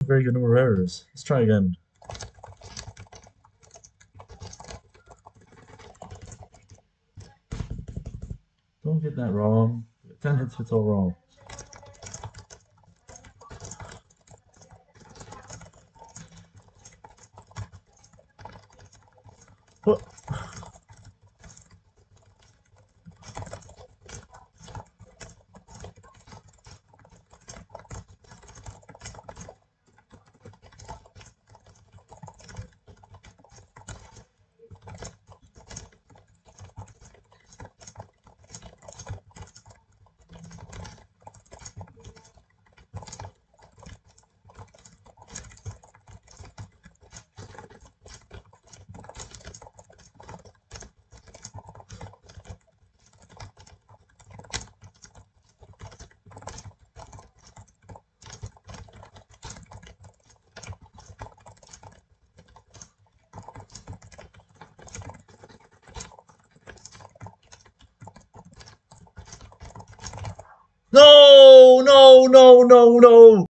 A very good number of errors. Let's try again. Don't get that wrong. 10 hits fits all wrong. What? No, no, no, no, no.